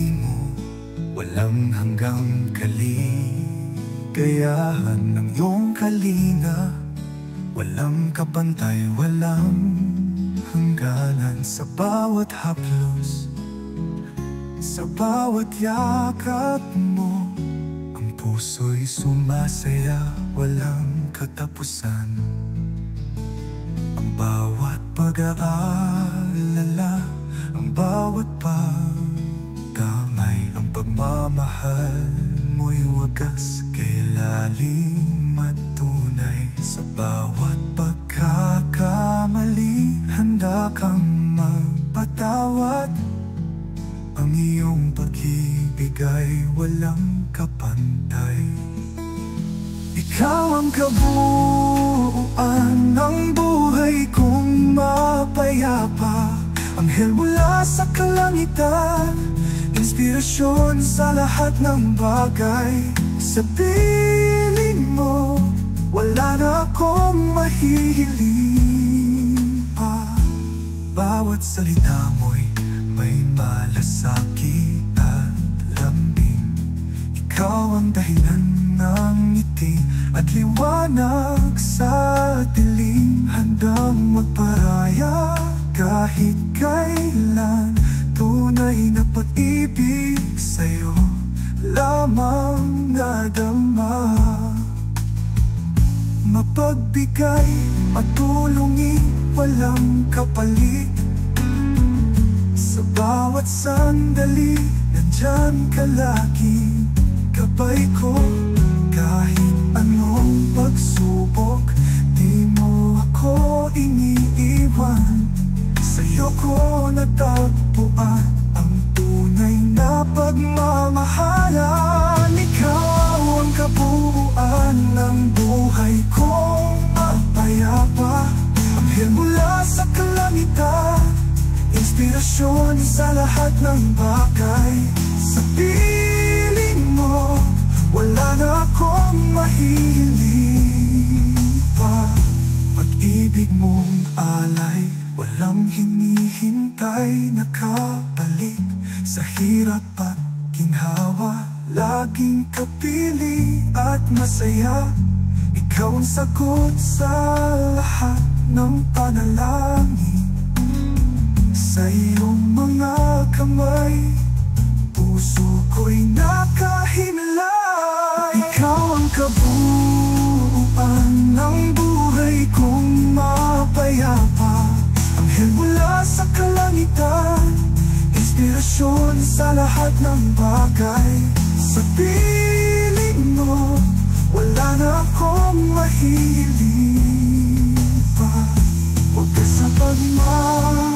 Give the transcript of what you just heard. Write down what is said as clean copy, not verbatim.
mo, walang hanggang kaligayahan ng iyong kalinga. Walang kabantay, walang hangganan sa bawat haplos, sa bawat yakap mo. Ang puso'y sumasaya, walang katapusan. Ang bawat pag-aalala, ang bawat pagdamay, ang pagmamahal mo'y wagas, kailalim at tunay. Sa bawat pagkakamali, handa kang magpatawad. Ang iyong pag-ibig ay walang kapantay. Ikaw ang kabuuan ng buhay kong mapayapa, anghel mula sa kalangitan, inspirasyon sa lahat ng bagay. Sa piling mo, wala na akong mahihiling pa. Bawat salita mo'y may malasakit at lambing. Ikaw ang dahilan ng ngiti at liwanag sa dilim, handang magparaya kahit kailan. Tunay na pag-ibig sa'yo lamang nadama. Mapagbigay, matulungin, walang kapalit. Sa bawat sandali, nandyan ka lagi, gabay ko. Kahit anong pagsubok, di mo ako iniiwan. Sa'yo ko natagpuan ang tunay na pagmamahalan. Ikaw ang kabuuan ng buhay kong mapayapa, anghel mula sa kalangitan, inspirasyon sa lahat ng bagay. Sa piling mo, wala na akong mahihiling pa. Pag-ibig mong alay, walang hinihintay na kapalit. Sa hirap at ginhawa, laging kapiling at masaya. Ikaw ang sagot sa lahat ng panalangin. Sa iyong mga kamay, puso ko'y nakahimlay. Ikaw ang kabuuan ng buhay kong mapayapa, anghel mula sa kalangitan, inspirasyon sa lahat ng bagay. Sa piling mo, wala na akong mahihiling pa. Huwag ka sa pagmamahal,